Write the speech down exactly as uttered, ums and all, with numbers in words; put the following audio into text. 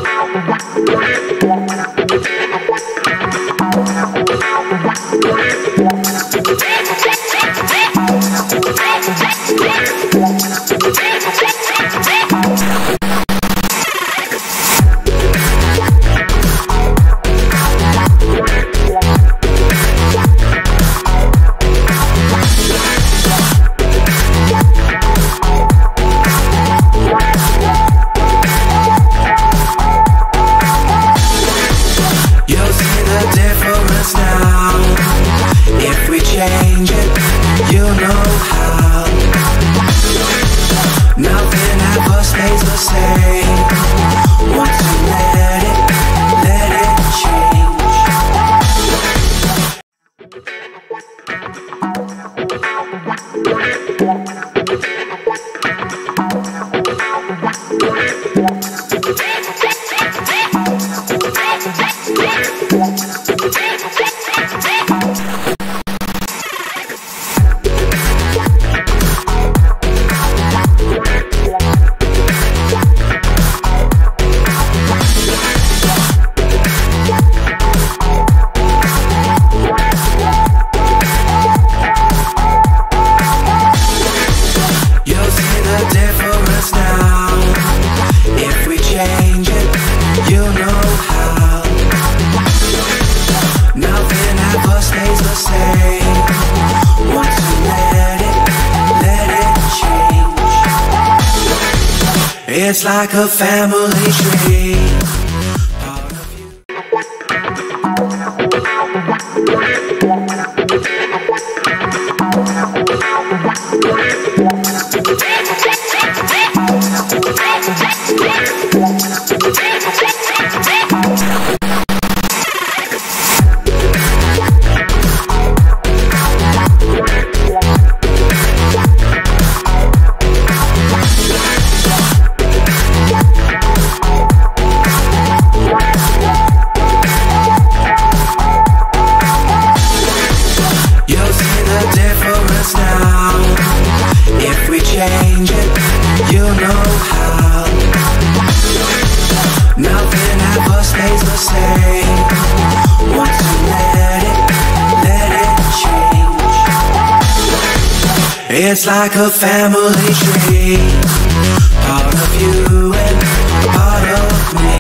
It's like a family tree. Part of you. Change it, you know how. Nothing ever stays the same. Once you let it, let it change. It's like a family tree. Part of you and part of me.